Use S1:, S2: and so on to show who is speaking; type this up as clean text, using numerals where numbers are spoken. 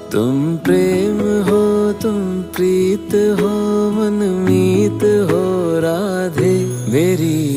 S1: तुम प्रेम हो, तुम प्रीत हो, मनमीत हो राधे मेरी।